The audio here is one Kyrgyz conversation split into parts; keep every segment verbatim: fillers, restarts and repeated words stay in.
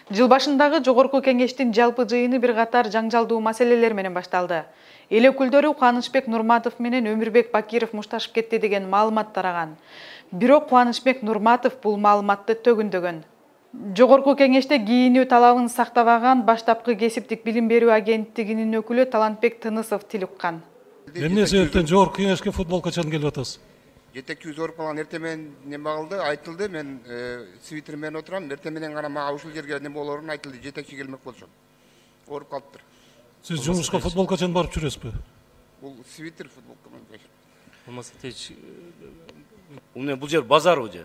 Жыл башындагы Жогорку Кеңештин жалпы жыйыны бир катар жаңжалдуу маселелер менен башталды. Эл өкүлдөрү Кубанычбек Нурматов менен Өмүрбек Бакиров мушташып кетти деген маалымат тараган. Бирок Кубанычбек Нурматов бул маалыматты төгүндөгөн. Жогорку Кеңеште кийинүү талабын сактабаган баштапкы кесиптик билим берүү агенттигинин өкүлү Талантбек Тынысов тил уккан. Эмне себептен Жогорку Кеңешке футбол качан келип атасыз? Жетекчи ооруп калган эртең менен неме кылды, айтылды. Мен свитер менен отурам. Эртең менен гана мага ушул жерге неме болорун айтылды. Жетекчи келмек болчу. Ооруп калыптыр. Сиз жумушка футбол качан барып жүрөсүзбү? Бул свитер футболка менен. Болмаса теч. У менен бул жер базар уже.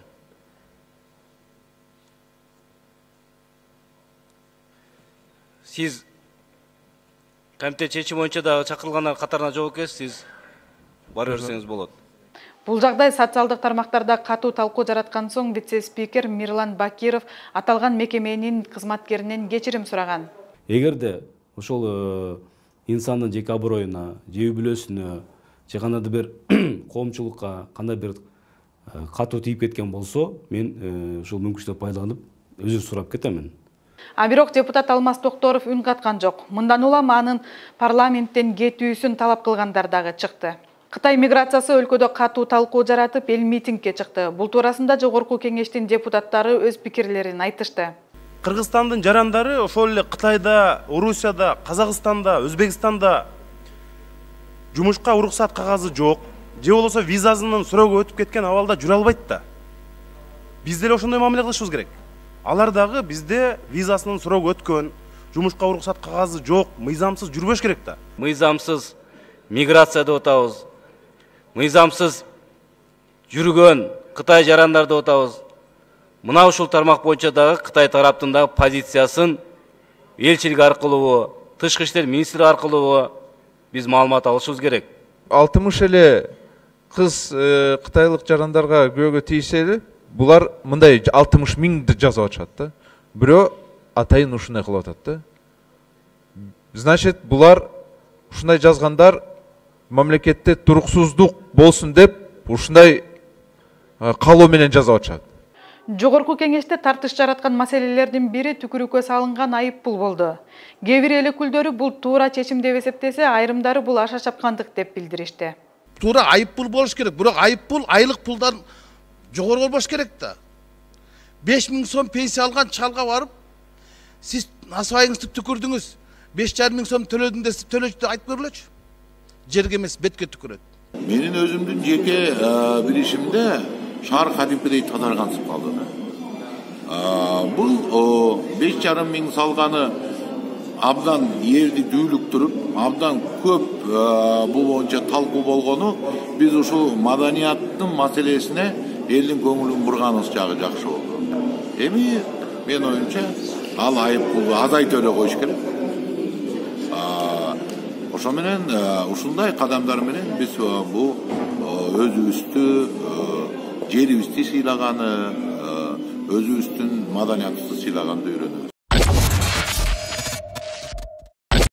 Сиз комитет чечими боюнча дагы чакырылгандар катарына жок экенсиз, сиз барып берсеңиз болот. Бул жагдай социалдык тармактарда катуу талкуу жараткан соң вице-спикер Мирлан Бакиров аталган мекеменин кызматкеринен кечирим сураган. Эгерде ошол инсандын жеке аброюна, же үй бүлөсүнө, же кандайдыр бир коомчулукка кандай бир катуу тийип кеткен болсо, мен ушул мүмкүнчүлүктү пайдаланып өзүр сурап кетемин. А бирок депутат Алмаз Токторов үн каткан жок. Мындан улам анын парламенттен кетүүсүн талап кылгандар дагы чыкты. Кытай миграциясы өлкөдө катуу талкуу жаратып, эл митингге чыкты. Бул туурасында Жогорку Кеңештин депутаттары өз пикирлерин айтышты. Кыргызстандын жарандары ошол эле Кытайда, Орусияда, Казакстанда, Өзбекстанда жумушка уруксат кагазы жок, же болбосо визасынын суроого өтүп кеткен абалда жүрө албайт да. Биз деле ошондой мамиле кылышыбыз керек. Алар дагы бизде визасынын суроого өткөн, жумушка уруксат кагазы жок, мыйзамсыз жүрбөш керек да. Мыйзамсыз миграция деп атабыз. Мыйзамсыз жүргөн Кытай жарандар деп атабыз. Мына ушул тармак боюнча дагы Кытай тараптын дагы позициясын элчилик аркылуу, тышкы иштер министри аркылуу биз маалымат алышыбыз керек. алтымыш эле кыз кытайлык жарандарга күбөгө тийсе эле, булар мындай алтымыш миңди жазып атышат да. Бирөө атайын ушундай кылып атат да. Значит, булар ушундай жазгандар мамлекетте туруксуздук болсун деп ушундай каалоо менен жазып атышат. Жогорку Кеңеште тартыш жараткан маселелердин бири түкүрүккө салынган айып пул болду. Кээ бир эл өкүлдөрү бул туура чечим деп эсептесе, айрымдары бул аша чапкандык деп билдиришти. Туура айып пул болуш керек, бирок айып пул айлык пулдан жогору болуш керек да. беш миң сом пенсия алган чалга барып, сиз насыбайыңызды түкүрдүңүз, беш жарым миң сом төлөдүм деп төлөчү айтып көрүлөчү. Жерге эмес, бетке түкүрөт. Менин өзүмдүн жеке билишимде шаар кадимкидей тазаргансып калды. Бул беш жарым миң салганы абдан жерди дүүлүктүрүп, абдан көп бул боюнча талкуу болгону, биз ушул маданияттын маселесине элдин көңүлүн бурганыбыз жагы жакшы болду. Эми мен оюмча ал айып пулду азайта эле коюш керек. Ошо менен ушундай кадамдар менен биз бул өзүбүздү, жерибизди сыйлаганы, өзүбүздүн маданиятыбызды сыйлаганды үйрөнөбүз.